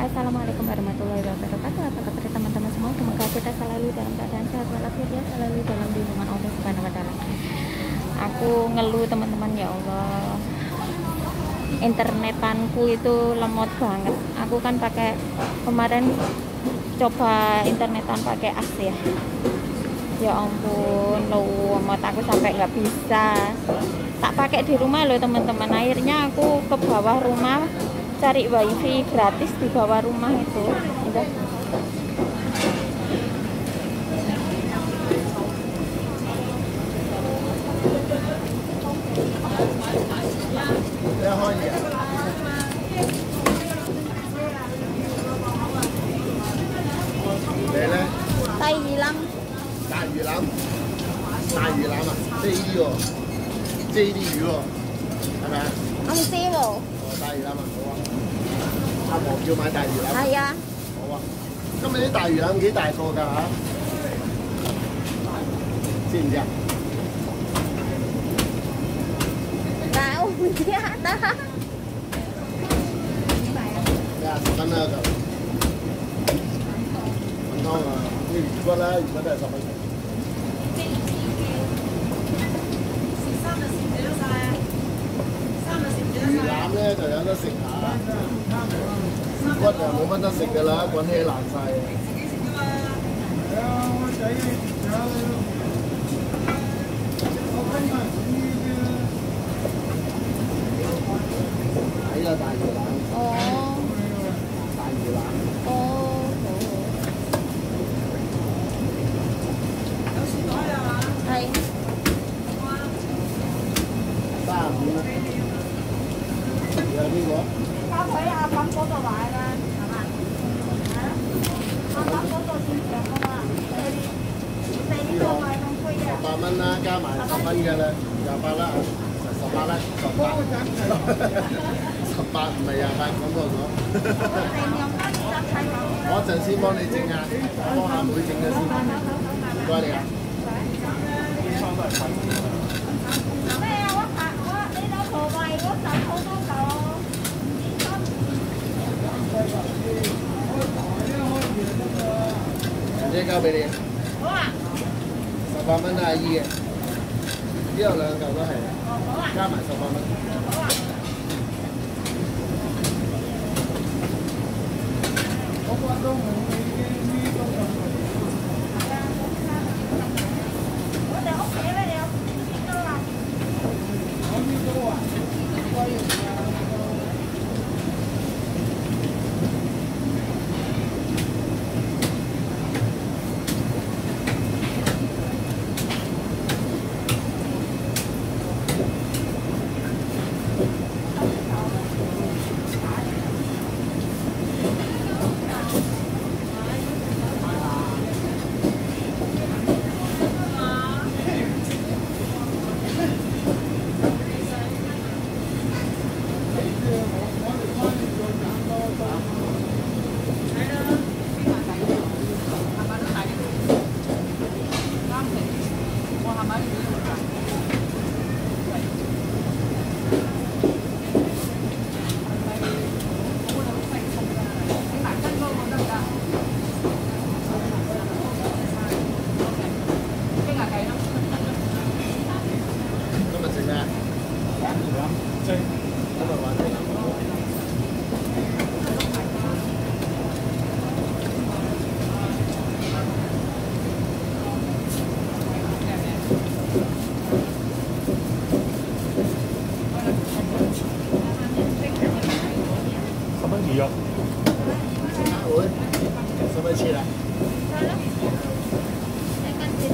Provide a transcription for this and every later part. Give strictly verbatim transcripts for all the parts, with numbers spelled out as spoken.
Assalamualaikum warahmatullahi wabarakatuh. Apa kabar teman-teman semua? Semoga kita selalu dalam keadaan sehat walafiat ya, selalu dalam lindungan Allah Subhanahu wa taala. Aku ngeluh teman-teman, ya Allah. Internetanku itu lemot banget. Aku kan pakai kemarin coba internetan pakai A C ya. Ya ampun, lemot aku sampai nggak bisa. Tak pakai di rumah loh teman-teman. Akhirnya aku ke bawah rumah cari wifi gratis di bawah rumah itu. Udah.大魚腩， 大魚腩，大魚腩啊！即係呢啲喎，即係呢啲魚喎，係咪啊？ 我唔知喎。 哦，大魚腩啊，好啊！阿婆叫買大魚腩。 係啊。 好啊！今日啲大魚腩幾大個㗎嚇？知唔知啊？ 但係我唔知啊，得。 廿十蚊啦就。雲湯啊！魚骨啦，魚骨都係十蚊。魚腩咧就有得食下，魚骨就冇乜得食㗎啦，滾起爛晒。係啊，我仔睇啦，大魚腩。 哦。 大魚腩。 哦。係三十五啦。有邊個？ 交喺阿品嗰度買啦，係嘛？係啊，阿品嗰度算平㗎嘛，四呢個賣咁貴嘅。 十八蚊啦，加埋十蚊嘅啦，廿八啦，十八啦，十八。十八唔係廿八，咁我講。我一陣先幫你整啊，幫阿妹整咗先。唔該你啊。 咩啊？我拍我你老婆賣嗰陣好多嚿。 姐姐交俾你。 好啊。 十八蚊阿姨嘅，呢度兩嚿都係，加埋十八蚊。 好啊。 我覺得我呢個我哋屋企咧有幾多啊？ 我呢個啊，貴啊！ 魚肉。 會，使唔使切啊？ 係咯。你跟住。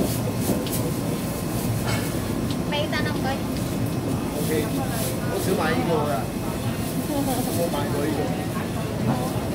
俾單唔該。 O K， 好少買呢個㗎，冇買過呢個。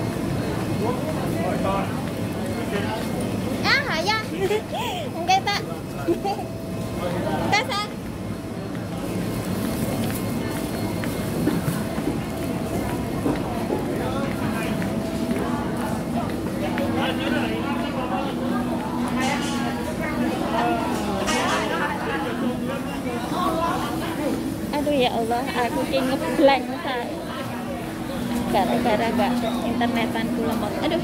啊，係啊，唔記得。 干啥？Aduh ya Allah, aku kayak ngeblank saya. Gara-gara gak internetanku lemot. Aduh.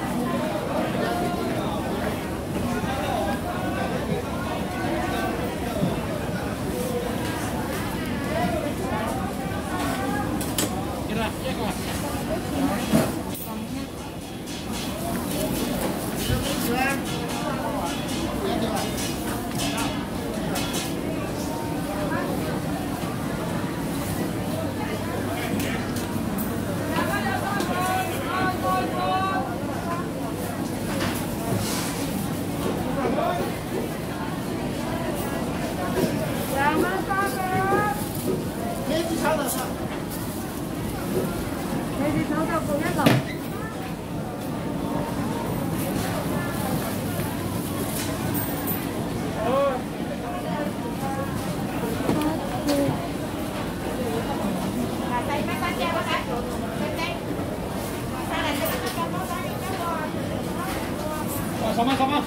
sama sama.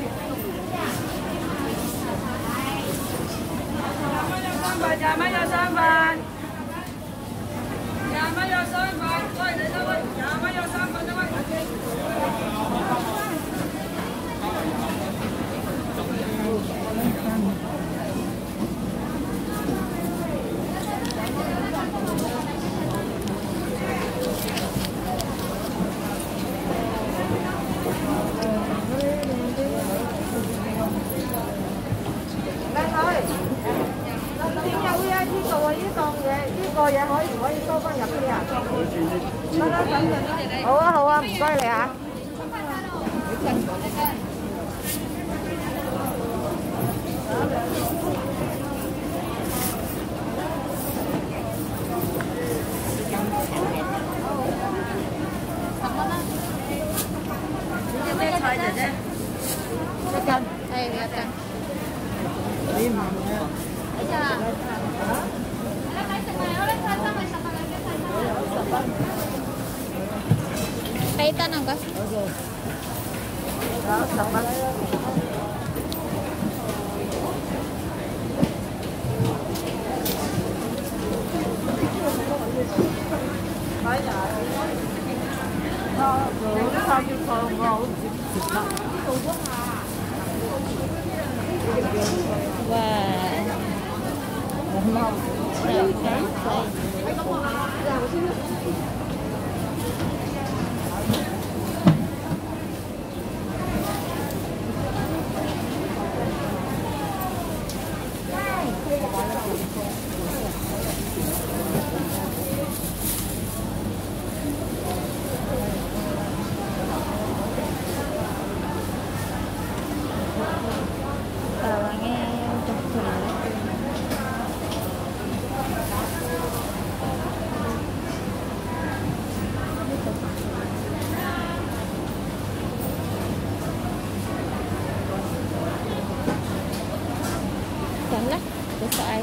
Jaman有三份，廿蚊有三份，喂你得喂，廿蚊有三份得喂。個嘢可以唔可以收翻入啲啊？得啦，等陣。好啊好啊，唔該你嚇。呢啲咩菜姐姐？一斤。係一斤。你唔係啊？哎呀！Kaitan ang gas? Okay. Dapat. Kaya. Ah, rồi sao chứ không ngon thịt lắm. Wow. Ngon. Rồi cái xay. Lah, besok ai.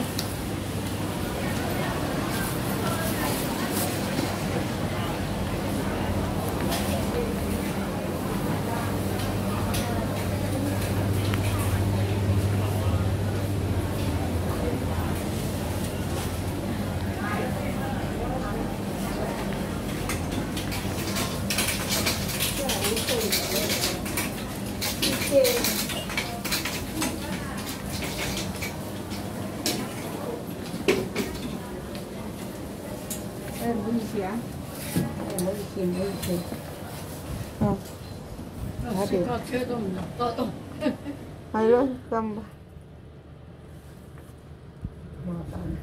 Ờ. Có chưa đâu mà to to. Hay đó, cầm. Mà tầm.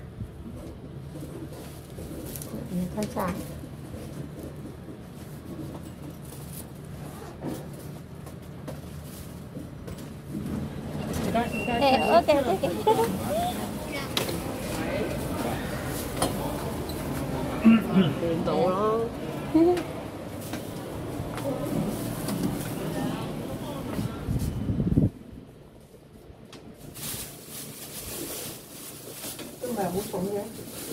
Thái trà. Eh, okay, okay. Tiền đồ đó. hủ phụng vậy.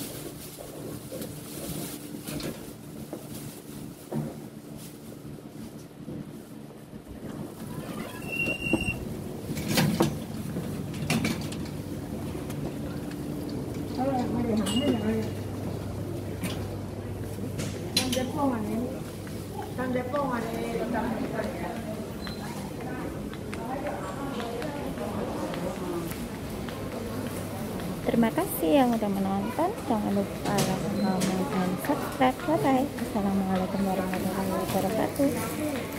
Terima kasih yang udah menonton. Jangan lupa like, comment, dan subscribe. Bye bye. Assalamualaikum warahmatullahi wabarakatuh.